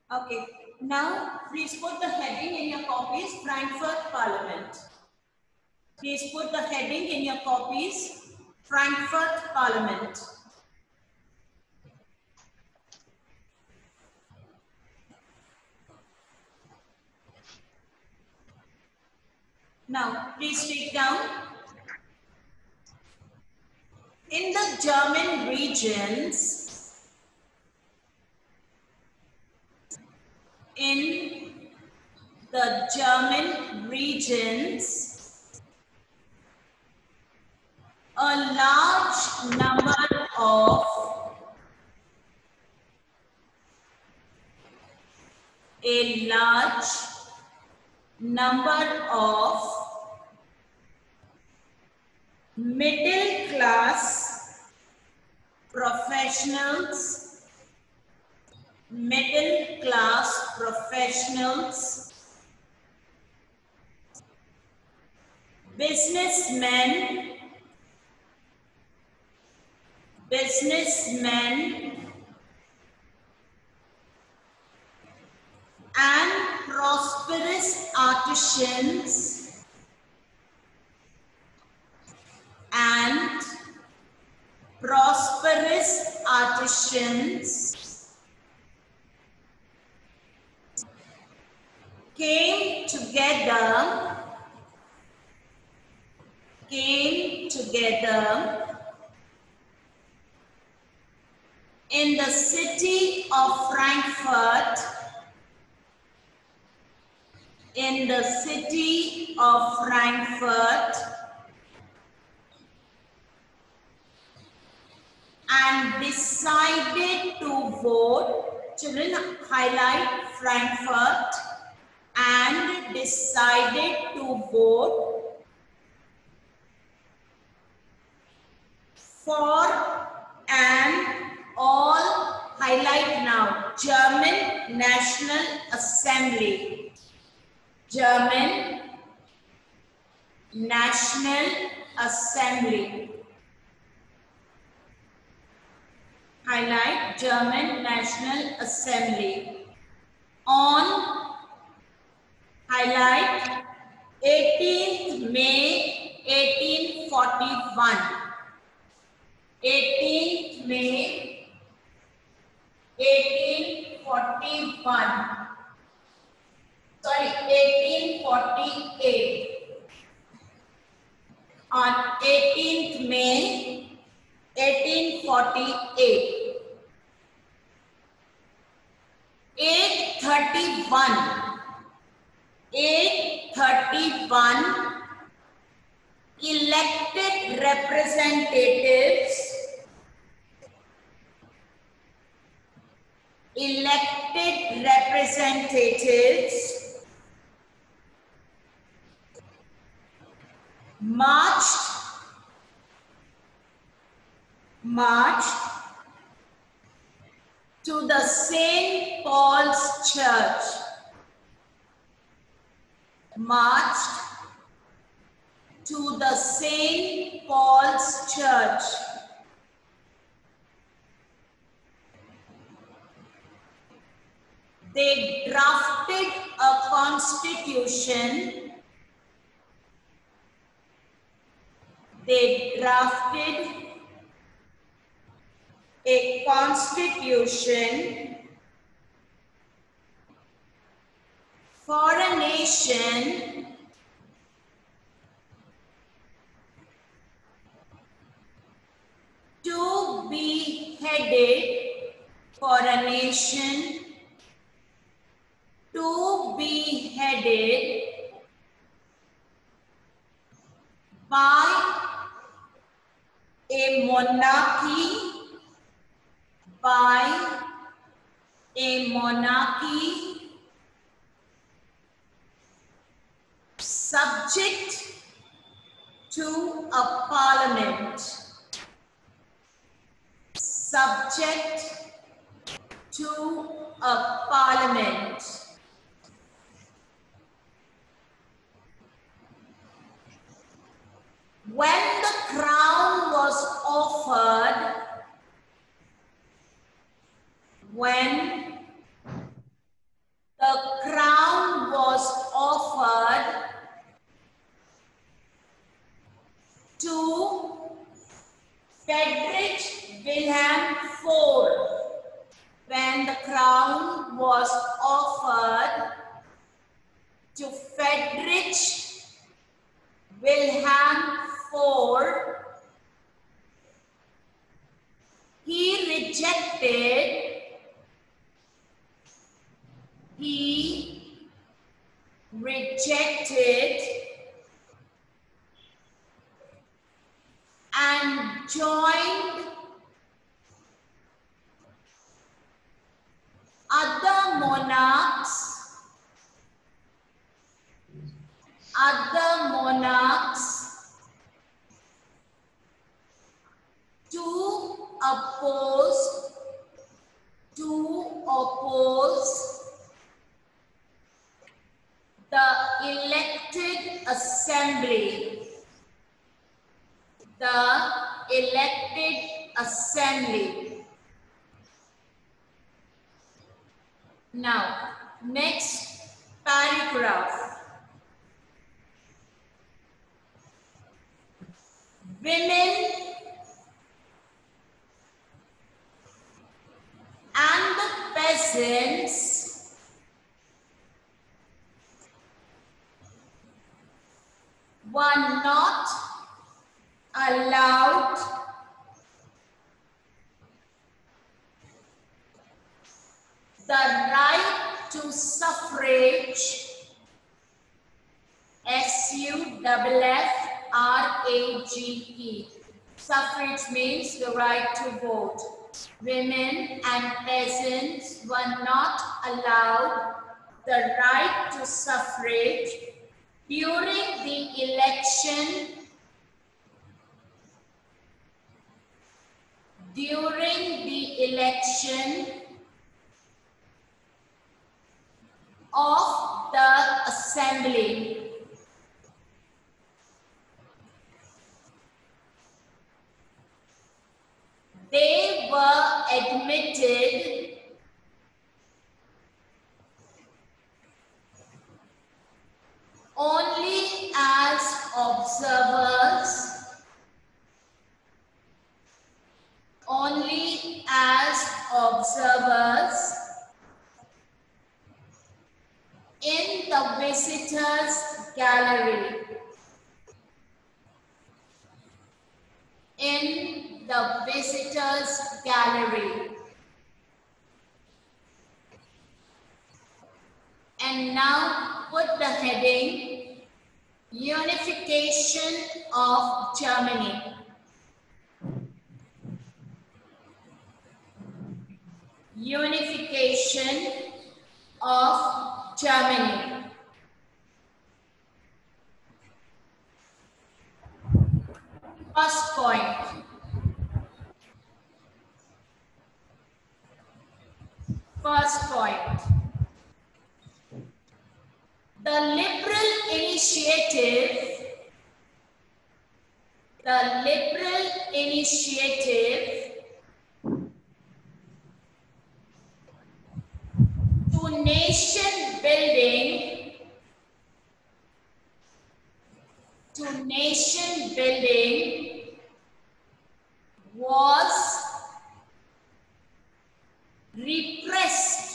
Okay. Now, please put the heading in your copies, Frankfurt Parliament. Please put the heading in your copies, Frankfurt Parliament. Now, please take down. In the German regions, a large number of middle class professionals, businessmen, and prosperous artisans came together in the city of Frankfurt, and decided to vote. Children, highlight Frankfurt. And decided to vote for an highlight now, German National Assembly. German National Assembly. Highlight German National Assembly. On highlight 18th May 1841. 18th May 1841. Sorry, 1848. On 18th May 1848. 831 elected representatives marched to the St. Paul's Church. Marched to the St. Paul's Church. They drafted a constitution. For a nation to be headed by a monarchy subject to a parliament. When the crown was offered, when when the crown was offered to Friedrich Wilhelm IV, he rejected and joined other monarchs to oppose the elected assembly. Now, next paragraph. Women and the peasants were not allowed the right to suffrage, S-U-F-F-R-A-G-E. Suffrage means the right to vote. Women and peasants were not allowed the right to suffrage during the election of the assembly. They were admitted only as observers, in the visitors' gallery. And now put the heading, Unification of Germany. Unification of Germany. First point. The liberal initiative to nation building was repressed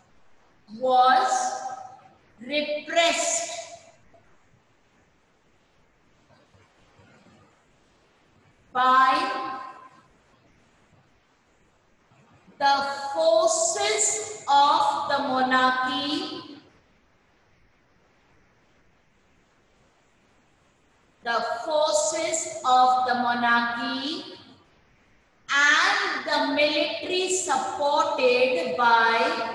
by the forces of the monarchy and the military supported by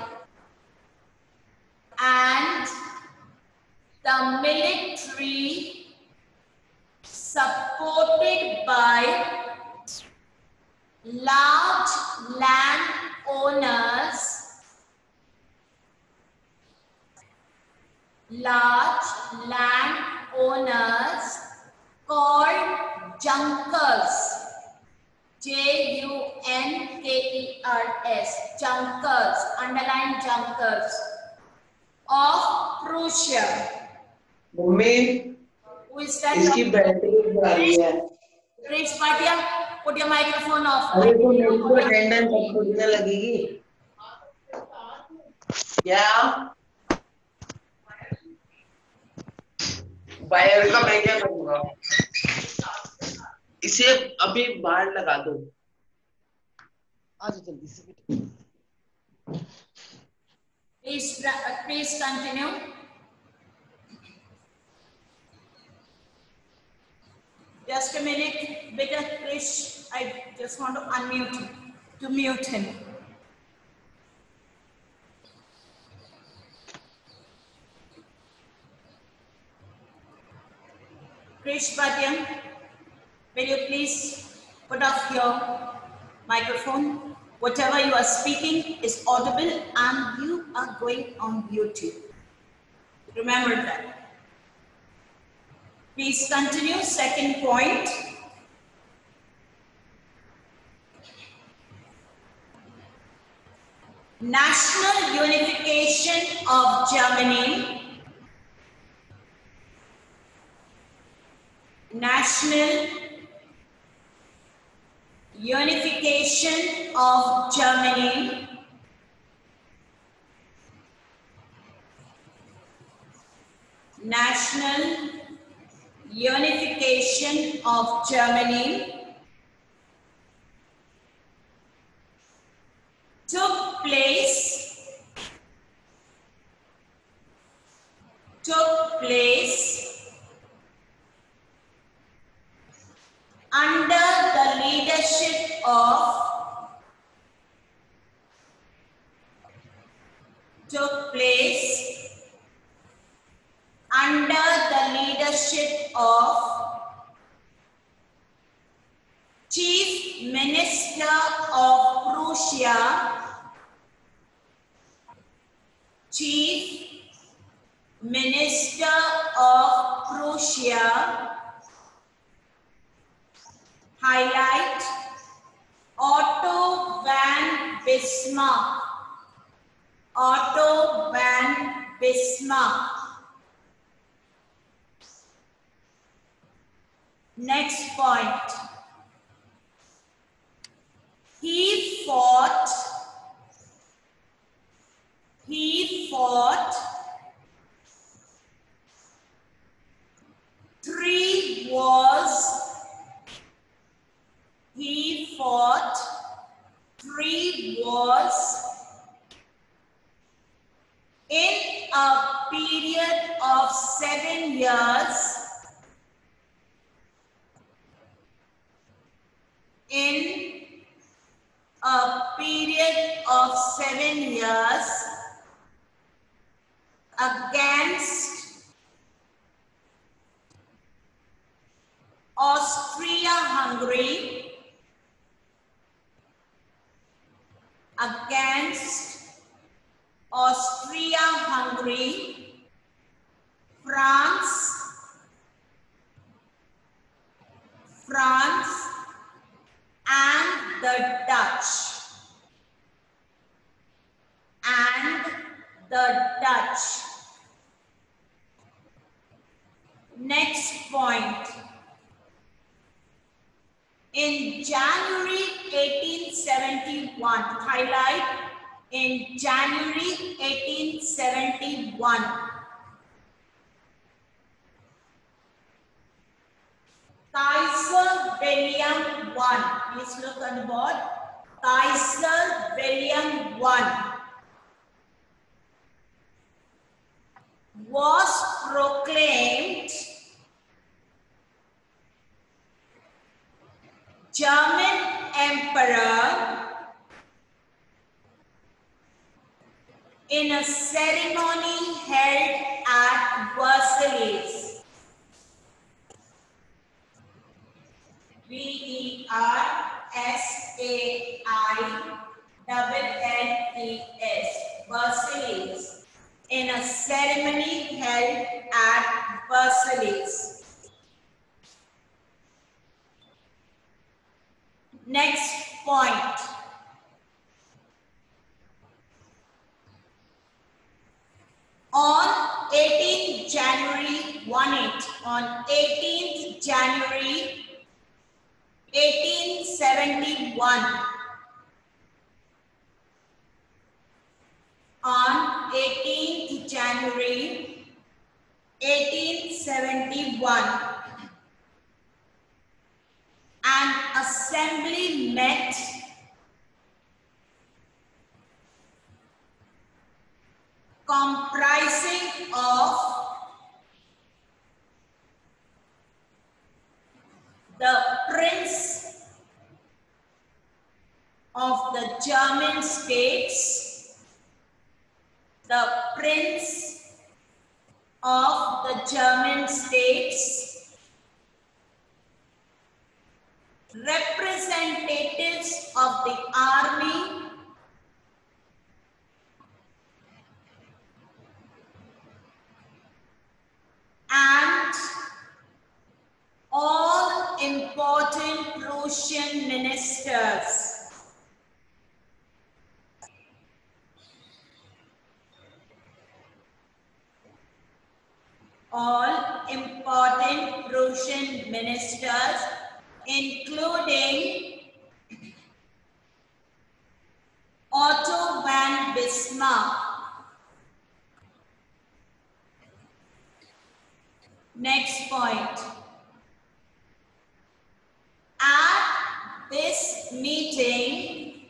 large landowners called Junkers, Junkers, Junkers, underline Junkers of Prussia. Who is that? इसकी battery जा रही है। Rich Patia, put your microphone off. अरे तो मेरे को attendance सबको देने लगेगी। क्या वायर का मैं क्या करूंगा? इसे अभी बाहर लगा दो। आज जल्दी से बेटा। Please continue. Just a minute, beta Krish. I just want to unmute him, to mute him. Krish Bhatia, will you please put off your microphone? Whatever you are speaking is audible and you are going on YouTube. Remember that. Please continue. Second point. National unification of Germany. National unification of Germany. National unification of Germany took place under the leadership of Chief Minister of Prussia, Chief Minister of Prussia, highlight Otto von Bismarck, Otto von Bismarck. Next point. He fought 3 wars. He fought 3 wars in a period of 7 years. In a period of 7 years against Austria-Hungary, France, and the Dutch. Next point. In January 1871, highlight in January 1871, Kaiser William I, please look on the board, Kaiser William I was proclaimed German Emperor in a ceremony held at Versailles. Versailles. Versailles. In a ceremony held at Versailles. Next point. On 18th January 18th January 1871. On January 1871, an assembly met comprising of the Prince of the German states, the Prince of the German states, representatives of the army, and all important Prussian ministers. All important Prussian ministers, including Otto von Bismarck. Next point. At this meeting,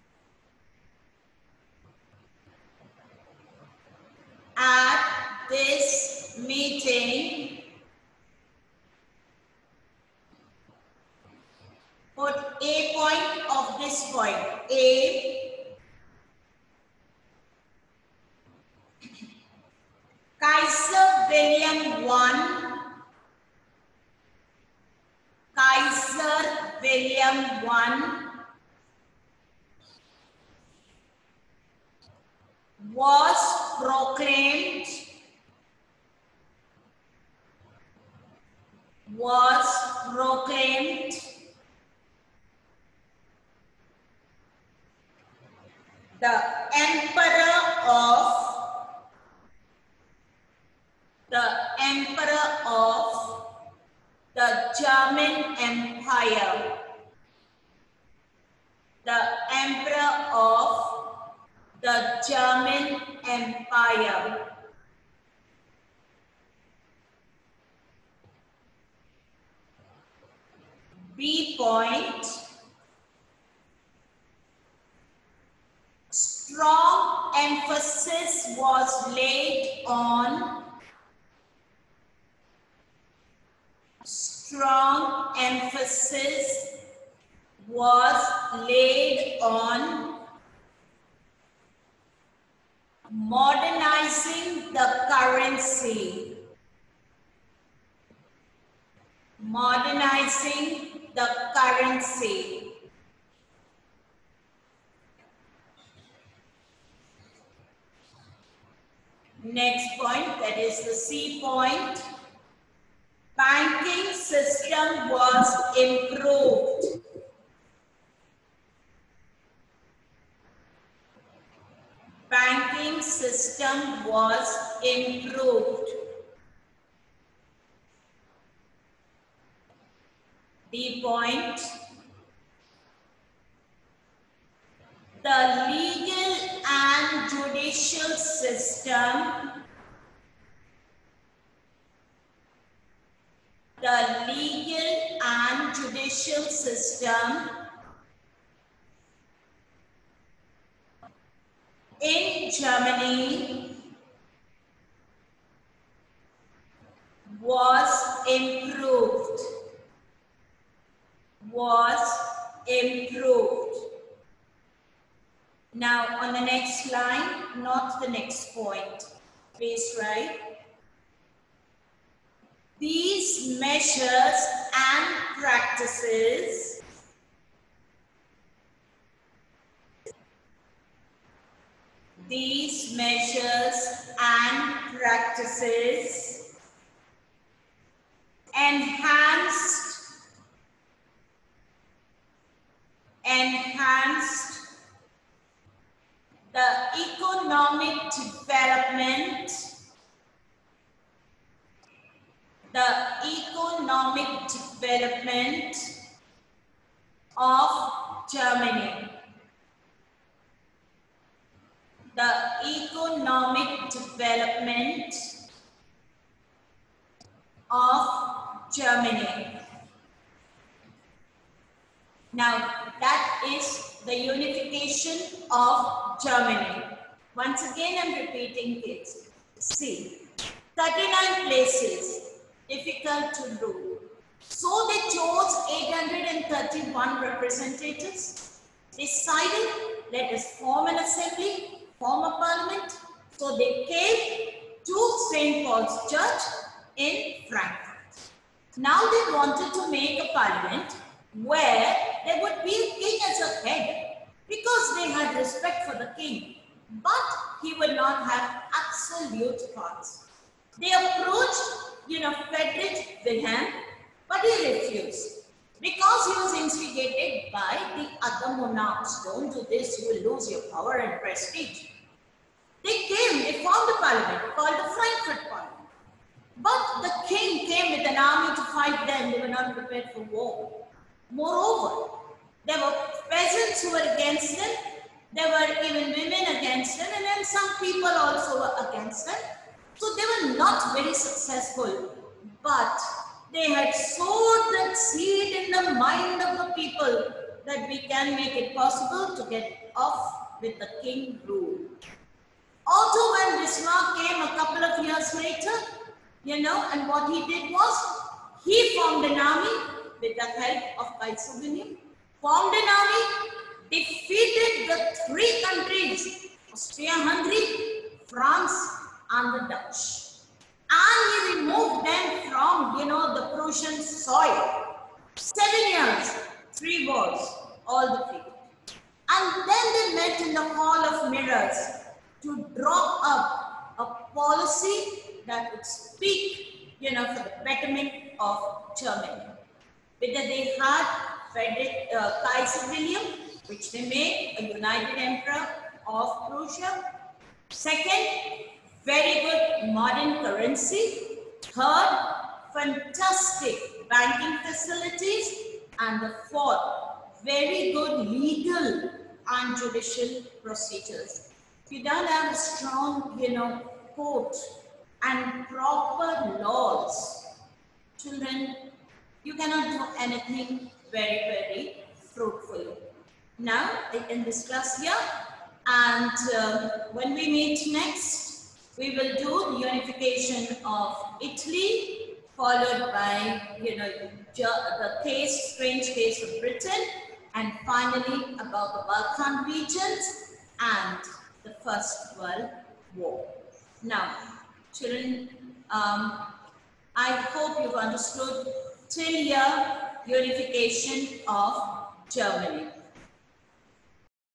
put a point of this point. A, Kaiser William I was proclaimed the Emperor of the German Empire. The Emperor of the German Empire. B point. Strong emphasis was laid on modernizing the currency. Next point, that is the C point. Banking system was improved. Banking system was improved. D point. The legal and judicial system in Germany was improved. Now on the next line, not the next point. Please write. These measures and practices enhanced the economic development of Germany. the economic development of Germany. Now, that is the unification of Germany. Once again, I'm repeating it. See, 39 places, difficult to rule. So they chose 831 representatives, decided, let us form an assembly, form a parliament. So they came to St. Paul's Church in Frankfurt. Now they wanted to make a parliament where there would be a king as a head, because they had respect for the king, but he would not have absolute parts. They approached, Friedrich Wilhelm, but he refused because he was instigated by the other monarchs. Don't do this, you will lose your power and prestige. They formed a parliament called the Frankfurt Parliament. But the king came with an army to fight them. They were not prepared for war. Moreover, there were peasants who were against them. There were even women against them, and then some people also were against them. So they were not very successful. But they had sowed that seed in the mind of the people that we can make it possible to get off with the king rule. Otto von Bismarck came a couple of years later, and what he did was, he formed an army with the help of Kaiser Wilhelm, formed an army, defeated the three countries, Austria-Hungary, France, and the Dutch. And he removed them from, the Prussian soil. 7 years, 3 wars, all defeated. And then they met in the Hall of Mirrors to draw up a policy that would speak, for the betterment of Germany. Whether they had Kaiser Wilhelm, which they made a united emperor of Prussia. Second, very good modern currency. Third, fantastic banking facilities. And the fourth, very good legal and judicial procedures. If you don't have a strong, court and proper laws, children, you cannot do anything very, very fruitful. Now, I end this class here, and when we meet next, we will do the unification of Italy, followed by, the strange case of Britain, and finally about the Balkan regions and the First World War. Now, children, I hope you've understood till here unification of Germany.